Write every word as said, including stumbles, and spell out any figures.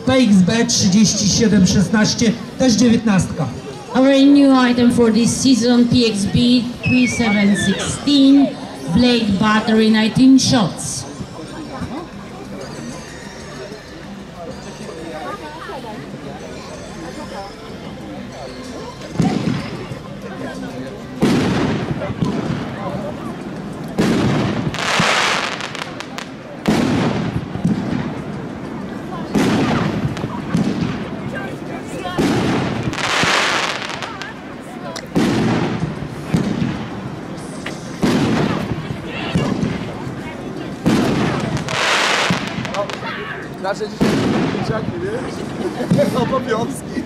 P X B trzydzieści siedem szesnaście, też dziewiętnastka. Our new item for this season, P X B thirty-seven sixteen, blade battery nineteen shots. Nasze dzisiaj dzieciaki, nie? Obowiązki.